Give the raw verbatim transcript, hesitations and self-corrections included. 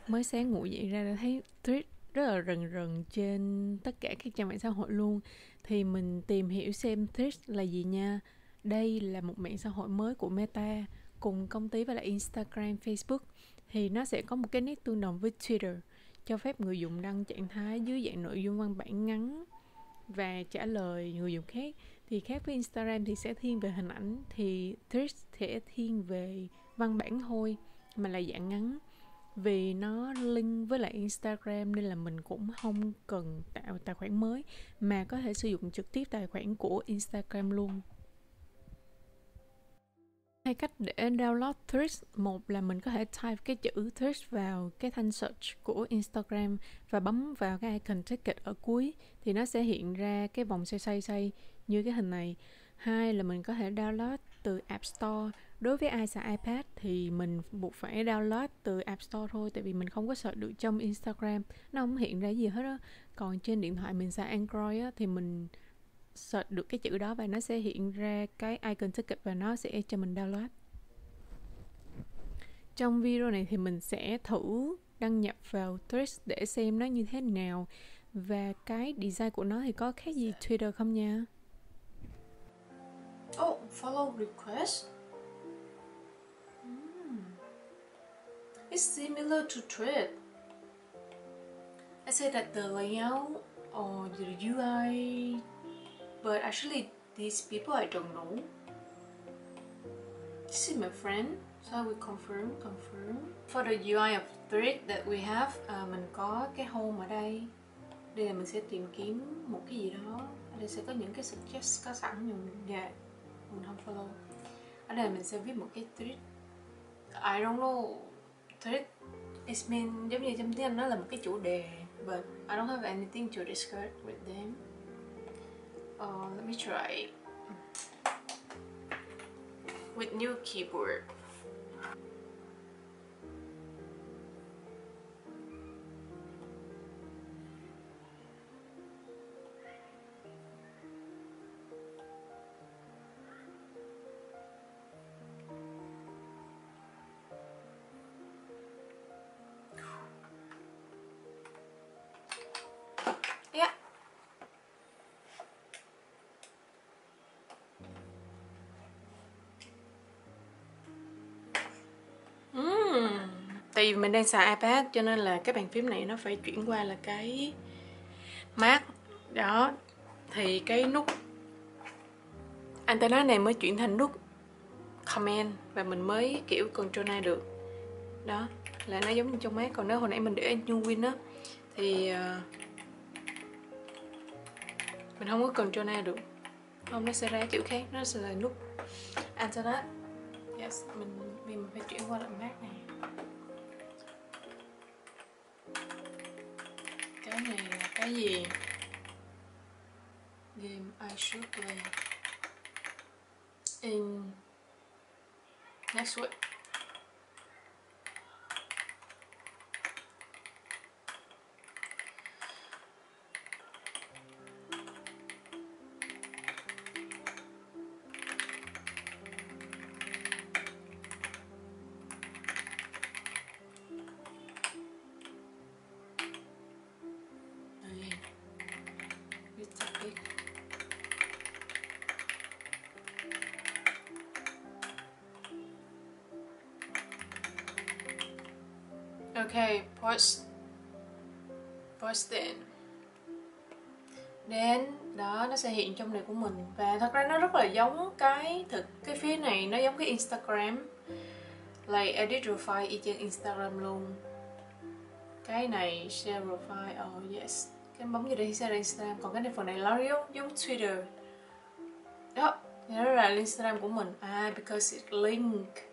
Mới sáng ngủ dậy ra đã thấy Threads rất là rần rần trên tất cả các trang mạng xã hội luôn. Thì mình tìm hiểu xem Threads là gì nha. Đây là một mạng xã hội mới của Meta, cùng công ty với lại Instagram, Facebook. Thì nó sẽ có một cái nét tương đồng với Twitter, cho phép người dùng đăng trạng thái dưới dạng nội dung văn bản ngắn và trả lời người dùng khác. Thì khác với Instagram thì sẽ thiên về hình ảnh, thì Threads sẽ thiên về văn bản thôi, mà là dạng ngắn. Vì nó link với lại Instagram nên là mình cũng không cần tạo tài khoản mới, mà có thể sử dụng trực tiếp tài khoản của Instagram luôn. Hai cách để download Threads. Một là mình có thể type cái chữ Threads vào cái thanh search của Instagram và bấm vào cái icon ticket ở cuối, thì nó sẽ hiện ra cái vòng xoay xoay xoay như cái hình này. Hai là mình có thể download từ App Store. Đối với ai xài iPad thì mình buộc phải download từ App Store thôi, tại vì mình không có search được trong Instagram, nó không hiện ra gì hết á. Còn trên điện thoại mình xài Android á, thì mình search được cái chữ đó và nó sẽ hiện ra cái icon ticket và nó sẽ cho mình download. Trong video này thì mình sẽ thử đăng nhập vào Threads để xem nó như thế nào, và cái design của nó thì có khác gì Twitter không nha. Oh, follow request. Mm. It's similar to Thread. I said that the layout or the U I, but actually these people I don't know. This is my friend, so I will confirm, confirm. For the U I of Thread that we have, uh, mình có cái home ở đây. Đây là mình sẽ tìm kiếm một cái gì đó. Ở đây sẽ có những cái suggest có sẵn nhưng yeah, mình không follow. Ở đây mình sẽ viết một cái thread. I don't know. Thread is mean giống như trong tiếng Anh nó là một cái chủ đề, but I don't have anything to discuss with them. Uh, let me try with new keyboard. Yeah. Mm. Tại vì mình đang xài iPad cho nên là cái bàn phím này nó phải chuyển qua là cái Mac. Đó. Thì cái nút antenna này mới chuyển thành nút Command và mình mới kiểu Control A được. Đó, là nó giống như trong Mac. Còn nếu hồi nãy mình để New Win á thì uh, mình không có Control A được. Không, nó sẽ ra chữ khác, nó sẽ là nút antenna. Yes, mình vì mình phải chuyển qua lại Mac này. Cái này là cái gì? Game I should play in next week. Okay, post post in. Then đó, nó sẽ hiện trong này của mình. Và thật ra nó rất là giống cái thực cái phía này nó giống cái Instagram, like edit profile y chang Instagram luôn. Cái này share profile, oh yes, cái bấm vô đây sẽ ra Instagram. Còn cái này phần này nó giống, giống Twitter đó, thì nó là Instagram của mình. Ah, because it link